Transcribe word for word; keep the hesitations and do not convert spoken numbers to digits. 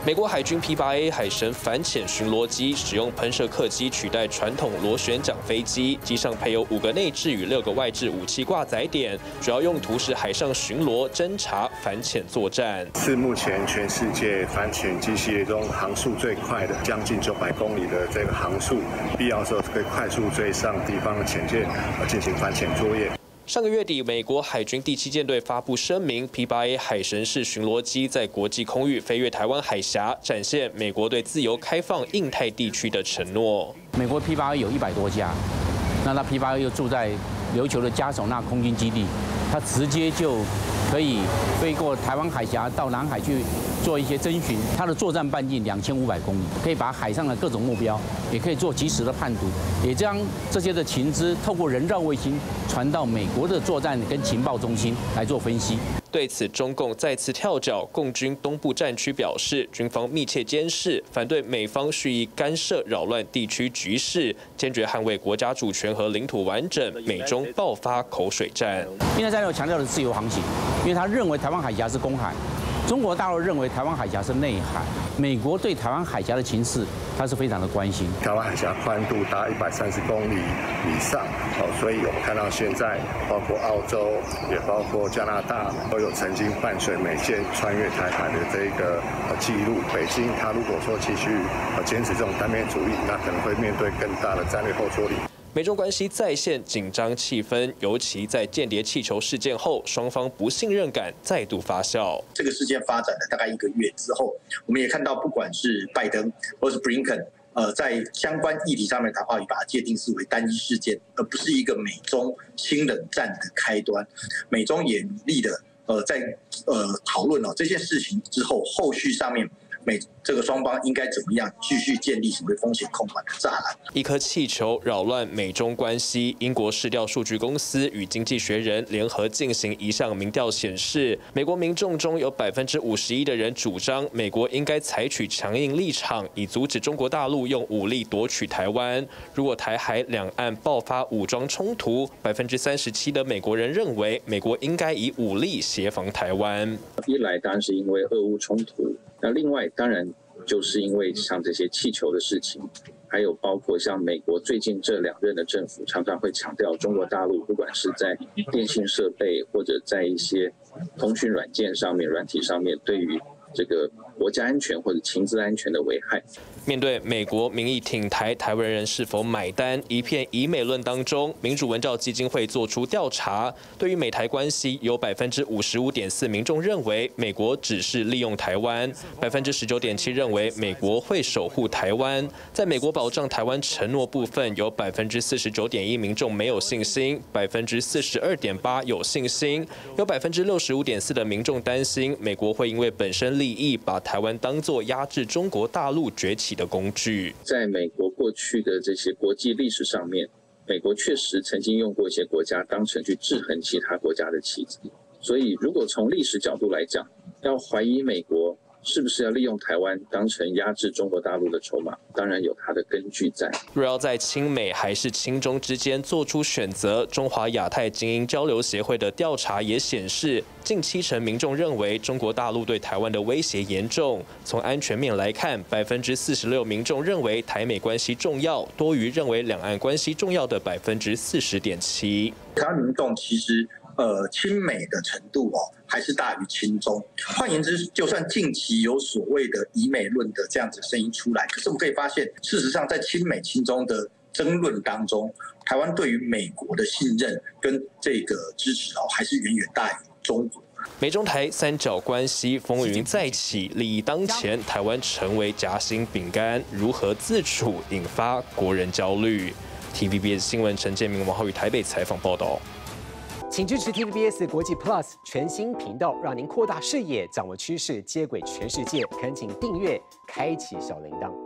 美国海军 P 八 A 海神反潜巡逻机使用喷射客机取代传统螺旋桨飞机，机上配有五个内置与六个外置武器挂载点，主要用途是海上巡逻、侦察、反潜作战。 是目前全世界反潜机系列中航速最快的，将近九百公里的这个航速，必要时候可以快速追上敌方的潜舰，呃进行反潜作业。 上个月底，美国海军第七舰队发布声明 ，P 八 A 海神式巡逻机在国际空域飞越台湾海峡，展现美国对自由开放印太地区的承诺。 美国 P 八 A 有一百多架，那它 P 八 A 又住在琉球的加索纳空军基地，它直接就可以飞过台湾海峡到南海去做一些侦巡。它的作战半径两千五百公里，可以把海上的各种目标，也可以做及时的判读，也将这些的情资透过人造卫星传到美国的作战跟情报中心来做分析。 对此，中共再次跳脚，共军东部战区表示，军方密切监视，反对美方蓄意干涉扰乱地区局势，坚决捍卫国家主权和领土完整。美中爆发口水战。 印太战略强调的自由航行，因为他认为台湾海峡是公海，中国大陆认为台湾海峡是内海。美国对台湾海峡的情势，他是非常的关心。 台湾海峡宽度达一百三十公里以上，哦，所以我们看到现在，包括澳洲，也包括加拿大，都有曾经伴随美舰穿越台海的这个呃记录。北京，他如果说继续呃坚持这种单边主义，那可能会面对更大的战略后坐力。 美中关系再现紧张气氛，尤其在间谍气球事件后，双方不信任感再度发酵。 这个事件发展了大概一个月之后，我们也看到，不管是拜登或是布林肯，呃，在相关议题上面谈话，也把它界定视为单一事件，而不是一个美中新冷战的开端。美中也努力的，呃，在呃讨论哦这件事情之后，后续上面。 美这个双方应该怎么样继续建立所谓风险控管的栅栏？ 一颗气球扰乱美中关系。英国市调数据公司与经济学人联合进行一项民调显示，美国民众中有百分之五十一的人主张美国应该采取强硬立场，以阻止中国大陆用武力夺取台湾。如果台海两岸爆发武装冲突，百分之三十七的美国人认为美国应该以武力协防台湾。 一来当然是因为俄乌冲突。 那另外当然就是因为像这些气球的事情，还有包括像美国最近这两任的政府常常会强调中国大陆，不管是在电信设备或者在一些通讯软件上面、软体上面，对于这个国家安全或者情资安全的危害。 面对美国民意挺台，台湾人是否买单？一片以美论当中，民主文教基金会做出调查，对于美台关系，有百分之五十五点四民众认为美国只是利用台湾，百分之十九点七认为美国会守护台湾。在美国保障台湾承诺部分，有百分之四十九点一民众没有信心，百分之四十二点八有信心，有百分之六十五点四的民众担心美国会因为本身利益把台湾当作压制中国大陆崛起的工具。 在美国过去的这些国际历史上面，美国确实曾经用过一些国家当成去制衡其他国家的棋子。所以，如果从历史角度来讲，要怀疑美国是不是要利用台湾当成压制中国大陆的筹码，当然有它的根据在。 若要在亲美还是亲中之间做出选择，中华亚太精英交流协会的调查也显示，近七成民众认为中国大陆对台湾的威胁严重。从安全面来看，百分之四十六民众认为台美关系重要，多于认为两岸关系重要的百分之四十点七。 台湾民众其实。呃，亲美的程度哦，还是大于亲中。换言之，就算近期有所谓的以美论的这样子声音出来，可是我们可以发现，事实上在亲美亲中的争论当中，台湾对于美国的信任跟这个支持哦，还是远远大于中国。 美中台三角关系风云再起，利益当前，台湾成为夹心饼干，如何自处，引发国人焦虑。T V B S 新闻陈建明、王浩宇台北采访报道。 请支持 T V B S 国际 Plus 全新频道，让您扩大视野，掌握趋势，接轨全世界。恳请订阅，开启小铃铛。